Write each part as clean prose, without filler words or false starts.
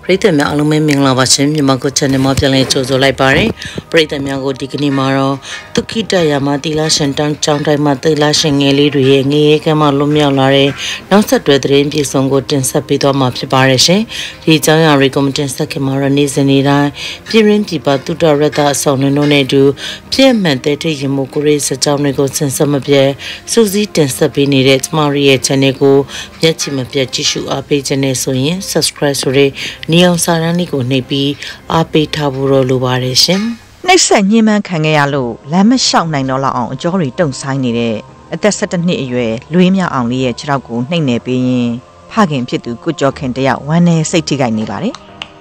ပရိသတ်များအားလုံးပဲမင်္ဂလာပါရှင်မြန်မာကို channel မှာပြန်လည်ကြိုဆိုလိုက်ပါတယ်ပရိသတ်များကိုဒီကနေ့မှာတော့ဒုက္ခိတရာမတိလရှင်တောင်းကျောင်းတိုင်းမှာတိလရှင်ငယ်လေးတွေရဲ့ငရေကမ်းမှာလွတ်မြောက်လာတဲ့နောက်ဆက်တွဲသတင်းပြေဆုံးကိုတင်ဆက်ပေးသွားမှာဖြစ်ပါတယ်ရှင်ဒီအကြောင်းအရာတွေကိုတင်ဆက်ခင်မှာတော့နေ့စဉ်နေ့တိုင်းပြည်ရင်းပြည်ပသုတရတအဆောင်လုံးနဲ့အတူပြည့်မှန်တဲ့ထိရင်မှုကိုရေးစကြောင်းတွေကိုဆင်ဆက်မပြတ်စူးစီးတင်ဆက်ပေးနေတဲ့ကျမတို့ရဲ့ channel ကိုမျက်ခြေမပြတ်ကြည့်ရှုအားပေးခြင်းနဲ့ဆိုရင် subscribe ဆိုတဲ့နေအောင်စာရန်လေးကိုနှိပ်ပြီးအားပေးထားဖို့လိုပါတယ်ရှင်နှိပ်ဆက်ညှဉ်းပန်းခံခဲ့ရလို့လမ်းမလျှောက်နိုင်တော့လောက်အောင်အကြောတွေတုံဆိုင်နေတဲ့အသက်17နှစ်အရွယ်လွေးမြအောင်လေးရဲ့ခြေထောက်ကိုနှိပ်နေပေးရင်ဖခင်ဖြစ်သူကုကျော်ခင်တယောက်ဝမ်းနဲ့စိတ်ထိခိုက်နေပါတယ်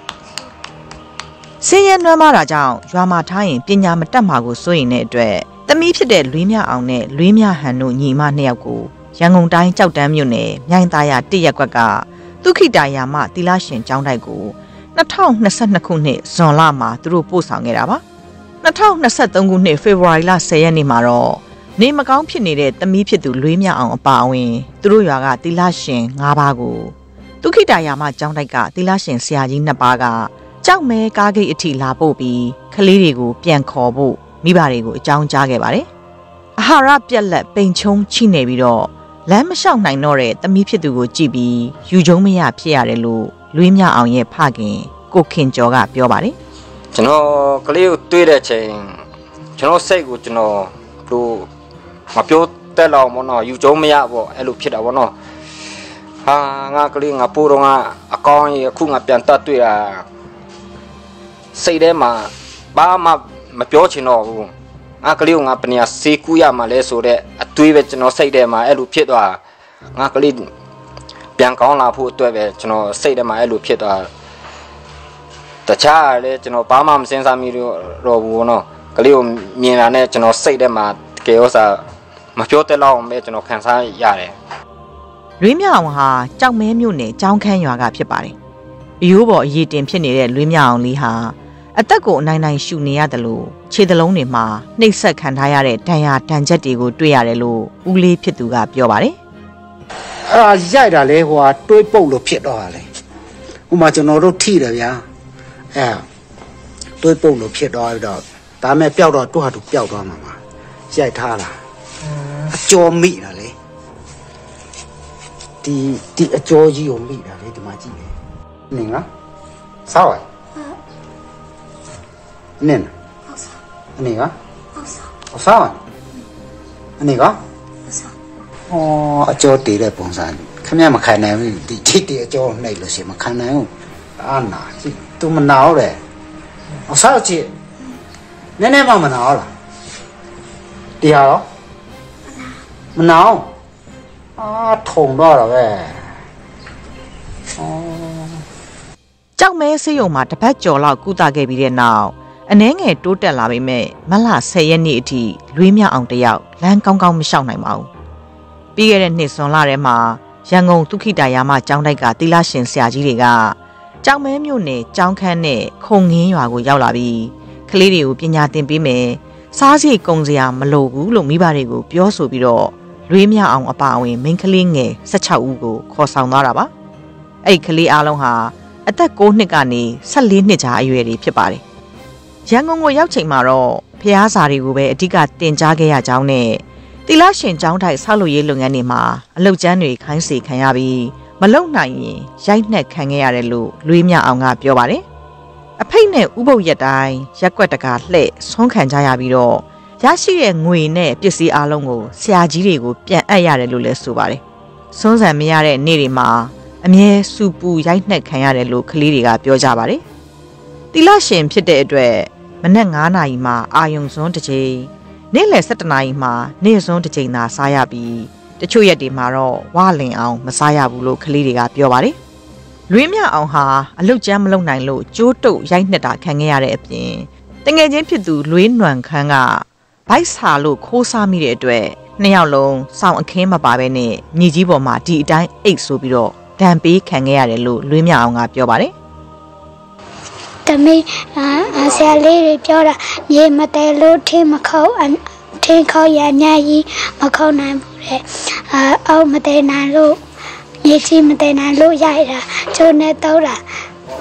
ဆင်းရဲနွမ်းပါးတာကြောင့်ရွာမှာထားရင်ပညာမတတ်မှာကိုစိုးရိမ်တဲ့အတွက်သမီးဖြစ်တဲ့လွေးမြအောင်နဲ့လွေးမြဟန်တို့ညီမနှစ်ယောက်ကိုရန်ကုန်တိုင်းကြောက်တန်းမြို့နယ်မြိုင်သားရတစ်ရက်ကွက်ကဒုက္ခိတရာမတိလရှင်ကျောင်းတိုက်ကို2022ခုနှစ်ဇွန်လမှာသူတို့ပို့ဆောင်ခဲ့တာပါ2023ခုနှစ်ဖေဖော်ဝါရီလ10ရက်နေ့မှာတော့နေမကောင်းဖြစ်နေတဲ့သမီးဖြစ်သူလွေးမြအောင်အပါအဝင်သူတို့ရွာကတိလရှင်5ပါးကိုဒုက္ခိတရာမကျောင်းတိုက်ကတိလရှင်ဆရာကြီး2ပါးကကြောက်မဲကားဂိတ်အထိလာပို့ပြီးကလေးတွေကိုပြန်ခေါ်ဖို့မိဘတွေကိုအကြောင်းကြားခဲ့ပါတယ်အာဟာရပြက်လက်ပိန်ချုံချိနေပြီးတော့လမ်းမလျှောက်နိုင်တော့တဲ့သမီးဖြစ်သူကိုကြည့်ပြီးယူကျုံမရဖြစ်ရတယ်လို့လွေးမြအောင်ရဲ့ဖခင်ကိုခင်ကျော်ကပြောပါတယ်ကျွန်တော်ကလေးကိုတွေးတဲ့ချိန်ကျွန်တော်စိတ်ကိုကျွန်တော်လို့မပြောတတ်တော့မနော်ယူကျုံမရပေါ့အဲ့လိုဖြစ်တာပေါ့နော်ဟာငါကလေးငါပိုးတော့ငါအကောင်းကြီးအခုငါပြန်တတ်တွေ့တာစိတ်ထဲမှာဘာမှမပြောချင်တော့ဘူးငါကလေးကိုငါပညာစေးကူးရမှာလဲဆိုတဲ့အတွေးပဲကျွန်တော်စိတ်ထဲမှာအဲ့လိုဖြစ်သွားငါကလေးပြန်ကောင်းလာဖို့အတွက်ပဲကျွန်တော်စိတ်ထဲမှာအဲ့လိုဖြစ်သွားတခြားလည်းကျွန်တော်ဘာမှမစင်စားမိတော့ဘူးနော်ကလေးကိုမြင်လာနဲ့ကျွန်တော်စိတ်ထဲမှာတကယ်ဥစ္စာမပြောတတ်တော့ပဲကျွန်တော်ခံစားရတယ်လွေးမြအောင်ဟာကြောက်မဲမြို့နယ်ကျောင်းခန်းရွာကဖြစ်ပါတယ်အရိုးပေါ်အရည်တင်ဖြစ်နေတဲ့လွေးမြအောင်လေးဟာအသက်ကိုအနိုင်ရှူနေရတယ်လို့ခြေသလုံးတွေမှာနှိပ်စက်ခံထားရတဲ့ဒဏ်ရာဒဏ်ချက်တွေကိုတွေ့ရတယ်လို့ဦးလေးဖြစ်သူကပြောပါတယ်အဲ့ဒါရိုက်တာလေဟိုဟာတွေးပုတ်လို့ဖြစ်တော့တာလေဟိုမှာကျွန်တော်တို့ထိတယ်ဗျာအဲတွေးပုတ်လို့ဖြစ်တော့ဒါမဲ့ပျောက်တော့သူ့ဟာသူပျောက်သွားမှာပါရိုက်ထားလားအကျော်မိတာလေဒီအကျော်ကြီးကိုမိတာလေဒီမှာကြည့်နေနေလားစားပါနင်းအနေကအစားအနေကအကျော်တည်တဲ့ပုံစံခင်ဗျမခံနိုင်ဘူးဒီချစ်တဲ့အကျော်နှိပ်လို့ရှိရင်မခံနိုင်ဘူးအာနာကြည့်သူမနာတော့တယ်အစားကြည့်နည်းနည်းမှမနာတော့လားတရားရောမနာအာထုံတော့တာပဲကြောက်မဲဆေးရုံမှာတစ်ပတ်ကျော်လောက်ကုသခဲ့ပြီးတဲ့နောက်အနှဲငယ်တိုးတက်လာပေမဲ့မလ10ရက်နေ့အထိလွေးမြအောင်တယောက်လမ်းကောင်းကောင်းမလျှောက်နိုင်ပါဘူးပြီးခဲ့တဲ့နှစ်ဇွန်လထဲမှာရန်ကုန်ဒုက္ခိတရာမကျောင်းတိုက်ကတိလရှင်ဆရာကြီးတွေကကျောင်းမဲမြို့နယ်ကျောင်းခန်းနဲ့ခုံငင်းရွာကိုရောက်လာပြီးကလေးတွေကိုပညာသင်ပေးမယ်စားစရိတ်ကုန်စရာမလိုဘူးလို့မိဘတွေကိုပြောဆိုပြီးတော့လွေးမြအောင်အပါအဝင်မိန်းကလေးငယ်16ဦးကိုခေါ်ဆောင်သွားတာပါအဲ့ကလေးအားလုံးဟာအသက်9နှစ်ကနေ14နှစ်ကြားအရွယ်တွေဖြစ်ပါတယ်ရန်ကုန်ကိုရောက်ချိန်မှာတော့ဖျားစာတွေကိုပဲအဓိကတင်ကြားခဲ့ရကြောင်းနဲ့တိလရှင်ကျောင်းထိုက်ဆောက်လုပ်ရေးလုပ်ငန်းတွေမှာအလုပ်ကျန်းတွေခိုင်းစေခံရပြီးမလုပ်နိုင်ရင်ရိုက်နှက်ခံခဲ့ရတယ်လို့လွေးမြအောင်ကပြောပါတယ်အဖိတ်နဲ့ဥပုပ်ရက်တိုင်းရက်ွက်တကာလှဲ့ဆွမ်းခံကြရပြီးတော့ရရှိတဲ့ငွေနဲ့ပစ္စည်းအလုံးကိုဆရာကြီးတွေကိုပြန်အပ်ရတယ်လို့လည်းဆိုပါတယ်စွန်းဆန်မရတဲ့နေ့တွေမှာအမြဲစူပူရိုက်နှက်ခံရတယ်လို့ကလေးတွေကပြောကြပါတယ်တိလရှင်ဖြစ်တဲ့အတွက်မနက်9နာရီမှာအာယုံစွန်းတစ်ချိန်နေ့လယ်17နာရီမှာနေ့စွန်းတစ်ချိန်သာစားရပြီးတချို့ရက်တွေမှာတော့ဝလင်အောင်မစားရဘူးလို့ကလေးတွေကပြောပါတယ်လွေးမြအောင်ဟာအလုတ်ကျန်းမလုပ်နိုင်လို့ကျိုးတုပ်ရိုက်နှက်တာခံခဲ့ရတဲ့အပြင်တငယ်ချင်းဖြစ်သူလွေးနွမ်ခန်းကဗိုက်စာလို့ခိုးစားမိတဲ့အတွက်နှစ်ယောက်လုံးစောင့်အခင်းမပါဘဲနဲ့မြေကြီးပေါ်မှာဒီအတိုင်းအိတ်ဆိုပြီးတော့ဒဏ်ပေးခံခဲ့ရတယ်လို့လွေးမြအောင်ကပြောပါတယ်တမီးဆရာလေးတွေပြောတာမြေမတဲလို့ထင်းမခေါက်ရညကြီးမခေါက်နိုင်ဘူးတဲ့အောက်မတဲနိုင်လို့မြေကြီးမတဲနိုင်လို့ရိုက်တာချိုးနေတော့တာ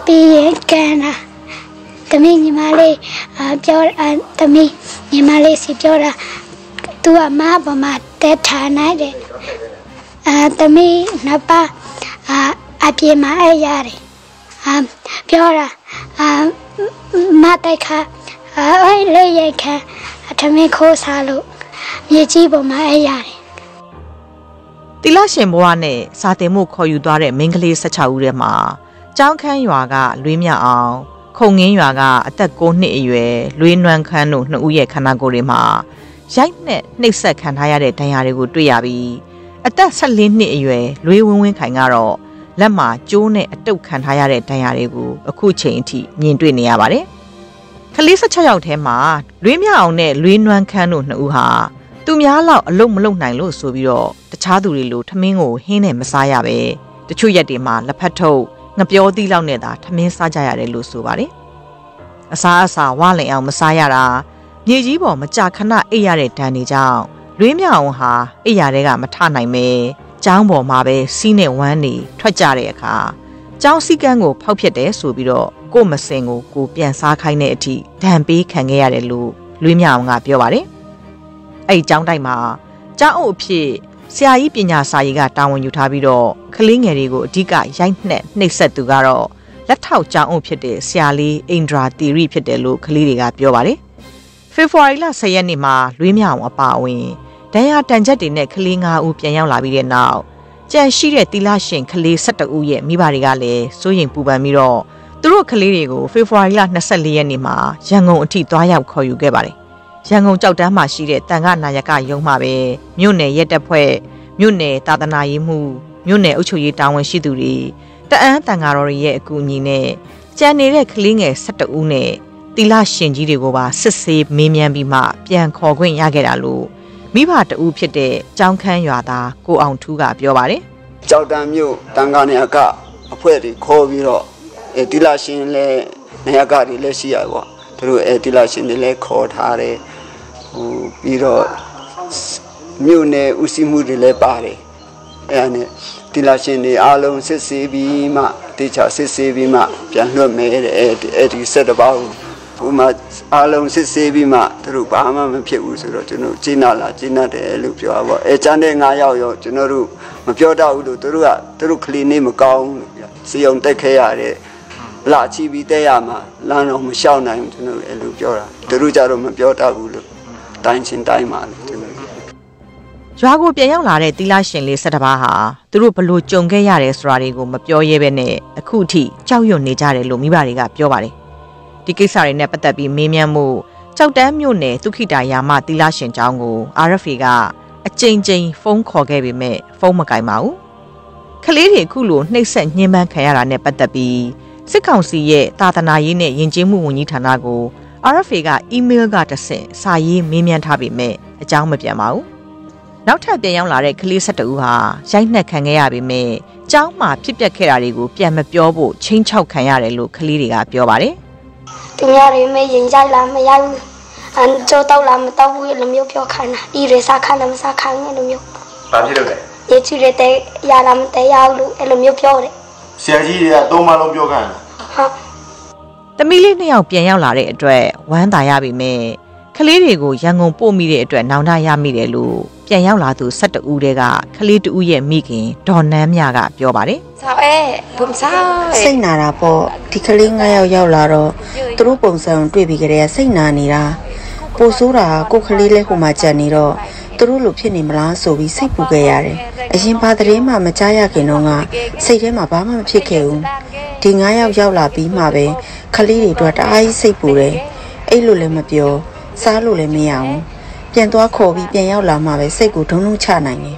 ပြီးကန်တာသမီးညီမလေးပြောသမီးညီမလေးစီပြောတာသူကမဘာမတက်ထားနိုင်တယ်သမီးနှစ်ပါးအပြေမအဲ့ရတယ်ပြောတာမတိုက်ခါအဲ့လေးရိုက်ခါသမီးခိုးစားလို့မြေကြီးပေါ်မှာအဲ့ရတယ်တီလာရှင်ဘွားနဲ့စာတင်မှုခေါ်ယူသွားတဲ့မိန်းကလေး16ဦးထဲမှာကျောင်းခန်းရွာကလွေးမြအောင်ခုံငင်းရွာကအသက်9နှစ်အရွယ်လွေးနွမ်းခန်းတို့2ဦးရဲ့ခန္ဓာကိုယ်တွေမှာရိုက်နဲ့နှိပ်စက်ခံထားရတဲ့ဒဏ်ရာတွေကိုတွေ့ရပြီးအသက်14နှစ်အရွယ်လွေးဝင်းဝင်းခိုင်ကတော့လက်မှာကျိုးနဲ့အတုပ်ခံထားရတဲ့ဒဏ်ရာတွေကိုအခုချိန်အထိမြင်တွေ့နေရပါတယ်။ကလေး16ယောက်ထဲမှာလွေးမြအောင်နဲ့လွေးနွမ်းခန်းတို့2ဦးဟာသူများလောက်အလုံးမလုံးနိုင်လို့ဆိုပြီးတော့တခြားသူတွေလိုထမင်းကိုဟင်းနဲ့မစားရပဲတချို့ရက်တွေမှာလက်ဖက်ထုတ်ငပြောသီးလောက်နဲ့သာထမင်းစားကြရတယ်လို့ဆိုပါတယ်အစားအစာဝါလင်အောင်မစားရတာမြေကြီးပေါ်မကြာခဏအိပ်ရတဲ့ဒဏ်တွေကြောင့်လွေးမြအောင်ဟာအိပ်ရတဲ့ကမထနိုင်ပဲကျောင်းပေါ်မှာပဲစီးနဲ့ဝမ်းနေထွက်ကြတဲ့အခါကျောင်းစည်းကမ်းကိုဖောက်ဖျက်တယ်ဆိုပြီးတော့ကို့မစင်ကိုပြန်စားခိုင်းတဲ့အထိဒဏ်ပေးခံခဲ့ရတယ်လို့လွေးမြအောင်ကပြောပါတယ်အဲ့ဒီကျောင်းတိုက်မှာကျောင်းအုပ်အဖြစ်ဆရာကြီးပညာစာရေးကတာဝန်ယူထားပြီးတော့ကလေးငယ်တွေကိုအဓိကရိုက်နှက်နှိပ်စက်သူကတော့လက်ထောက်ကျောင်းအုပ်ဖြစ်တဲ့ဆရာလေးအိန္ဒရာတီရီဖြစ်တယ်လို့ကလေးတွေကပြောပါတယ်ဖေဖော်ဝါရီလ10ရက်နေ့မှာလွေးမြအောင်အပါအဝင်ဒဏ်ရာတန်ချက်တွေနဲ့ကလေး9ဦးပြန်ရောက်လာပြီးတဲ့နောက်ကြံရှိတဲ့တီလာရှင်ကလေး12ဦးရဲ့မိဘတွေကလည်းစိုးရိမ်ပူပန်ပြီးတော့သူတို့ကလေးတွေကိုဖေဖော်ဝါရီလ24ရက်နေ့မှာရန်ကုန်အထိသွားရောက်ခေါ်ယူခဲ့ပါတယ်ရန်ကုန်ကြောက်တန်းမှာရှိတဲ့တန်ခနာယကရုံးမှာပဲမြို့နယ်ရဲတပ်ဖွဲ့မြို့နယ်သာသနာရေးမှုမြို့နယ်အုပ်ချုပ်ရေးတာဝန်ရှိသူတွေတအန်းတန်ဃာတော်တွေရဲ့အကူအညီနဲ့ကြံနေတဲ့ကလေးငယ်12ဦးနဲ့တီလာရှင်ကြီးတွေကိုပါစစ်ဆေးမေးမြန်းပြီးမှပြန်ခေါ်ခွင့်ရခဲ့တာလို့မိဘတဦးဖြစ်တဲ့ကျောင်းခန်းရွာသားကိုအောင်ထူးကပြောပါတယ်ကြောက်တန်းမြို့တန်ခနာယကအဖွဲ့တွေခေါ်ပြီးတော့တီလာရှင်လည်းနေရာကတွေလည်းရှိရပေါ့သူတို့တီလာရှင်တွေလည်းခေါ်ထားတယ်ပြီးတော့မြို့နယ်ဦးစီးမှုတွေလည်းပါတယ်အဲ့ဒါနဲ့တီလာရှင်တွေအားလုံးစစ်ဆေးပြီးမှတေချာစစ်ဆေးပြီးမှပြန်လွှတ်မယ်တဲ့အဲ့ဒီဆက်တပါးကိုမှအားလုံးစစ်ဆေးပြီးမှသူတို့ဘာမှမဖြစ်ဘူးဆိုတော့ကျွန်တော်ကျင်းလာကျင်းတယ်လို့ပြောပါပေါ့ကျန်တဲ့9ယောက်ရောကျွန်တော်တို့မပြောတတ်ဘူးလို့သူတို့ကလေးနေမကောင်းလို့စီယုံတက်ခဲရတဲ့လာချီပြီးတက်ရမှာလမ်းတော့မလျှောက်နိုင်ဘူးကျွန်တော်အဲ့လိုပြောတာသူတို့ကြတော့မပြောတတ်ဘူးလို့တိုင်းချင်းတိုင်းမှာကျွန်တော်ရွာကိုပြန်ရောက်လာတဲ့တီလာရှင်လေး17ပါးဟာသူတို့ဘလို့ကြုံခဲ့ရတယ်ဆိုတာတွေကိုမပြောရဲပဲနဲ့အခုထိကြောက်ရွံ့နေကြတယ်လို့မိဘတွေကပြောပါတယ်ဒီကိစ္စတွေနဲ့ပတ်သက်ပြီးမေးမြန်းမှုကြောက်တန်းမြို့နယ်သုခိတာယာမတီလာရှင်ကျောင်းကို RFA ကအကြိမ်ကြိမ်ဖုန်းခေါ်ခဲ့ပေမဲ့ဖုန်းမကင်ပါဘူးကလေးတွေအခုလိုနှိပ်စက်ညှဉ်းပန်းခံရတာနဲ့ပတ်သက်ပြီးစစ်ကောင်စီရဲ့သာသနာရေးနဲ့ယဉ်ကျေးမှုဝန်ကြီးဌာနကို RFA ကအီးမေးလ်ကတဆင့်စာရေးမေးမြန်းထားပေမဲ့အကြောင်းမပြန်ပါဘူးနောက်ထပ်ပြန်ရောက်လာတဲ့ကလေး12ဦးဟာရိုက်နှက်ခံခဲ့ရပေမဲ့ကျောင်းမှာဖြစ်ပျက်ခဲ့တာတွေကိုပြန်မပြောဖို့ချင်းချောက်ခံရတယ်လို့ကလေးတွေကပြောပါတယ်သူများတွေမရင်ကြိုက်လားမရိုက်ဘူးကျိုးတော့လားမတော့ဘူးလိုမျိုးပြောခိုင်းတာဒီရစားခိုင်းတယ်မစားခိုင်းဘူးလိုမျိုးဘာဖြစ်လို့လဲရေချူတဲ့ရလာမတဲ့ရဘူးလို့အဲ့လိုမျိုးပြောတယ်ဆရာကြီးတွေက3မလုံးပြောခိုင်းတာဟုတ်သမီးလေး2ယောက်ပြန်ရောက်လာတဲ့အတွက်ဝမ်းသာရပြီမဲ့ကလေးတွေကိုရန်ကုန်ပို့မိတဲ့အတွက်နောင်တရမိတယ်လို့ပြန်ရောက်လာသူ12ဦးတည်းကကလေး2ဦးရဲ့မိခင်ဒေါ်နန်းမြကပြောပါတယ်။ဆောအဲဘုံဆောစိတ်နာတာပေါ့ဒီကလေး9ယောက်ရောက်လာတော့သူတို့ပုံစံတွေ့ပြီးကြတဲ့စိတ်နာနေတာပိုဆိုးတာကိုကလေးလေးဟိုမှာကြံနေတော့သူတို့လိုဖြစ်နေမလားဆိုပြီးစိတ်ပူခဲ့ရတယ်။အရင်ဘာသတင်းမှမကြားရခင်တော့ကစိတ်ထဲမှာဘာမှမဖြစ်ခဲ့ဘူး။ဒီ9ယောက်ရောက်လာပြီးမှပဲကလေးတွေအတွက်တအားကြီးစိတ်ပူတယ်။အဲ့လိုလည်းမပြောစားလို့လည်းမရအောင်ပြန်သွားခေါ်ပြီးပြန်ရောက်လာမှပဲစိတ်ကိုဒုံဒုံချနိုင်တယ်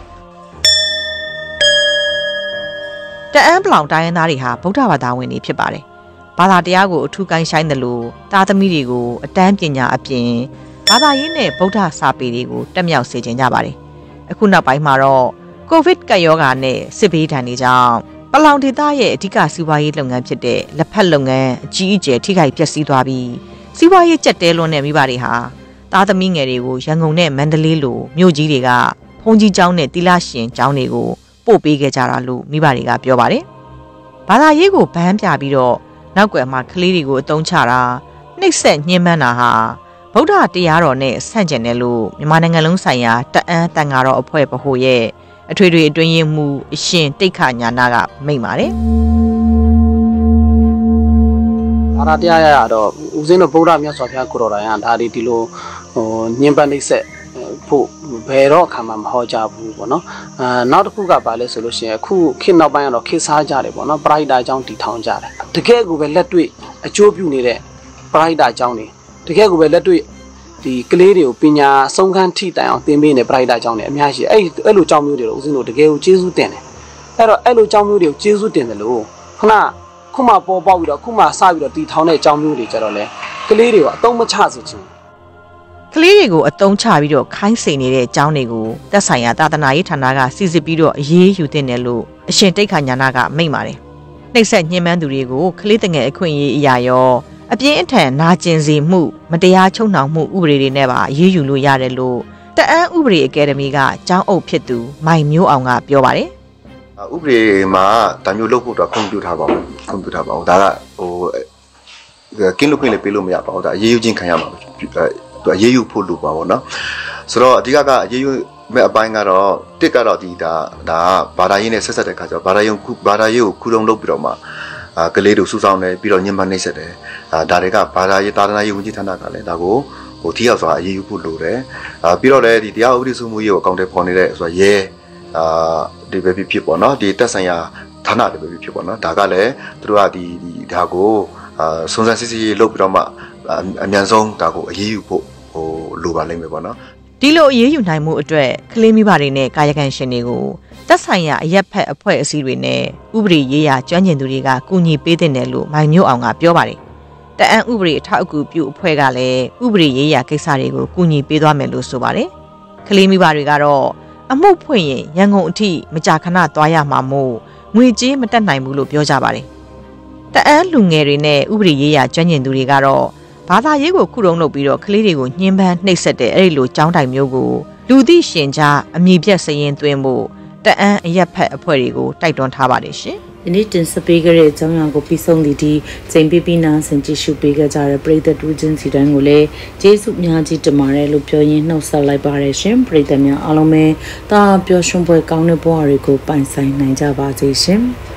တအန်းပလောင်တိုင်းရင်းသားတွေဟာဗုဒ္ဓဘာသာဝင်တွေဖြစ်ပါတယ်ဘာသာတရားကိုအထူးကိုင်းဆိုင်တယ်လို့သားသမီးတွေကိုအတန်းပညာအပြင်ဘာသာရေးနဲ့ဗုဒ္ဓစာပေတွေကိုတက်မြောက်စေခြင်းကြပါတယ်အခုနောက်ပိုင်းမှာတော့ကိုဗစ်ကပ်ရောဂါနဲ့စစ်ဘေးဒဏ်တွေကြောင့်ပလောင်ဒေသရဲ့အဓိကစီးပွားရေးလုပ်ငန်းဖြစ်တဲ့လက်ဖက်လုပ်ငန်းအကြီးအကျယ်ထိခိုက်ပျက်စီးသွားပြီးစီးပွားရေးကျက်တဲလွန်းတဲ့မိဘတွေဟာသားသမီးငယ်တွေကိုရန်ကုန်နဲ့မန္တလေးလိုမြို့ကြီးတွေကဘုံကြီးကျောင်းနဲ့တီလာရှင်ကျောင်းတွေကိုပို့ပေးခဲ့ကြတာလို့မိဘတွေကပြောပါတယ်။ဘာသာရေးကိုဗန်းပြပြီးတော့နောက်ကွယ်မှာကလေးတွေကိုအသုံးချတာနှိပ်စက်ညှဉ်းပန်းတာဟာဗုဒ္ဓတရားတော်နဲ့ဆန့်ကျင်တယ်လို့မြန်မာနိုင်ငံလုံးဆိုင်ရာတအန်းတန်ဃာတော်အဖွဲ့ဗဟိုရဲ့အထွေထွေအတွင်းရေးမှူးအရှင်တိတ်ခညာနာကမိန့်ပါတယ်အာရတရားရတော့ဦးဇင်းတို့ဗုဒ္ဓမြတ်စွာဘုရားကိုတော်တိုင်ကဒါဒီလိုညှဉ်းပန်းနှိပ်စက်ဖို့ဘယ်တော့အခါမှမဟောကြဘူးပေါ့နော်နောက်တစ်ခုကပါလဲဆိုလို့ရှိရင်အခုခေတ်နောက်ပိုင်းကတော့ခေတ်စားကြတယ်ပေါ့နော်ပရိုက်တာအကြောင်းတည်ထောင်ကြတယ်တကယ်ကိုပဲလက်တွေ့အကျိုးပြုနေတဲ့ပရိုက်တာအကြောင်းတွေတကယ်ကိုပဲလက်တွေ့ဒီကလေးတွေကိုပညာဆုံးခန်းထိတိုင်အောင်သင်ပေးနေပရိုက်တာအကြောင်းတွေအများကြီးအဲ့လိုအကြောင်းမျိုးတွေတော့ဦးဇင်းတို့တကယ်ကိုကျေးဇူးတင်တယ်အဲ့တော့အဲ့လိုအကြောင်းမျိုးတွေကိုကျေးဇူးတင်တယ်လို့ခုမှပေါ်ပေါက်ပြီးတော့ခုမှစပြီးတော့တည်ထောင်တဲ့အကြောင်းမျိုးတွေကြတော့လေကလေးတွေကိုအသုံးမချစေချင်ကလေးတွေကိုအသုံးချပြီးတော့ခိုင်းစေနေတဲ့အကြောင်းတွေကိုသက်ဆိုင်ရာသာသနာရေးဌာနကစီစစ်ပြီးတော့အရေးယူတင်တယ်လို့အရှင်တိတ်ခညာနာကမိန့်ပါတယ်။နှိပ်စက်ညှဉ်းပန်းသူတွေကိုကလေးတငယ်အခွင့်အရေးအရာရောအပြင်းအထန်နာကျင်စေမှုမတရားချုပ်နှောင်မှုဥပဒေတွေနဲ့ပါအရေးယူလို့ရတယ်လို့တအန်းဥပဒေအကယ်ဒမီကကျောင်းအုပ်ဖြစ်သူမိုင်မျိုးအောင်ကပြောပါတယ်။ဥပဒေမှာဒါမျိုးလုပ်ဖို့တော့ခွင့်ပြုထားပါဘူး။ခွင့်ပြုထားပါဘူး။ဒါကကင်းလို့ခွင့်လည်းပေးလို့မရပါဘူး။ဒါအရေးယူခြင်းခံရမှာ။အရေးယူဖို့လိုပါဘောနော်ဆိုတော့အဓိကအရေးယူမဲ့အပိုင်းကတော့တစ်ကတော့ဒီဒါဘာသာရေးနဲ့ဆက်ဆက်တဲ့ခါကျတော့ဘာသာရေးကိုခုတုံးလုပ်ပြီးတော့မှကလေးတို့စူးစောင်းတယ်ပြီးတော့ညှဉ်းပန်းနှိပ်စက်တယ်ဒါတွေကဘာသာရေးသာသနာရေးဝန်ကြီးဌာနကလည်းဒါကိုထိရောက်စွာအရေးယူဖို့လိုတယ်ပြီးတော့လည်းဒီတရားဥပဒေစိုးမိုးရေးကိုအကောင့်တွေပေါ်နေတဲ့ဆိုတော့ရဲဒီပဲဖြစ်ပေါ့နော်ဒီတက်ဆိုင်ရာဌာနတွေပဲဖြစ်ပေါ့နော်ဒါကလည်းသူတို့ကဒီဒါကိုစုံစမ်းစစ်ဆေးရေးလုပ်ပြီးတော့မှအမြန်ဆုံးဒါကိုအရေးယူဖို့လိုပါလိမ့်မယ်ပေါ့နော်ဒီလိုအရေးယူနိုင်မှုအတွက်ကလေးမိဘတွေနဲ့ကာယကံရှင်တွေကိုသက်ဆိုင်ရာအရက်ဖက်အဖွဲ့အစည်းတွေနဲ့ဥပဒေရေးရာကျွမ်းကျင်သူတွေကကူညီပေးတဲ့တယ်လို့မိုင်မျိုးအောင်ကပြောပါတယ်တအန်းဥပဒေအထောက်အကူပြုအဖွဲ့ကလည်းဥပဒေရေးရာကိစ္စတွေကိုကူညီပေးသွားမယ်လို့ဆိုပါတယ်ကလေးမိဘတွေကတော့အမှုဖွင့်ရင်ရန်ကုန်အထိမကြာခဏသွားရမှာမို့ငွေကြေးမတက်နိုင်ဘူးလို့ပြောကြပါတယ်တအန်းလူငယ်တွေနဲ့ဥပဒေရေးရာကျွမ်းကျင်သူတွေကတော့ဘာသာရေးကိုခုတုံးလုပ်ပြီးတော့ကလေးတွေကိုညှဉ်းပန်းနှိပ်စက်တဲ့အဲ့ဒီလိုကြောင်းတိုင်မျိုးကိုလူသိရှင်ကြားအမြင့်ပြတ်စရင်သွင်းဖို့တအန်းအရက်ဖက်အဖွဲ့တွေကိုတိုက်တွန်းထားပါတယ်ရှင်။ဒီနေ့တင်ဆက်ပေးကြတဲ့အကြောင်းအရာကိုပြီးဆုံးသည့်ဒီချိန်ပြပြနာဆင်ကြည့်ရှုပေးကြတဲ့ပရိသတ်တူချင်းစီတိုင်းကိုလည်းကျေးဇူးများကြီးတင်ပါတယ်လို့ပြောရင်းနှုတ်ဆက်လိုက်ပါတယ်ရှင်ပရိသတ်များအားလုံးပဲဒါပျော်ရွှင်ပွဲကောင်းတဲ့ဘဝတွေကိုပိုင်ဆိုင်နိုင်ကြပါစေရှင်။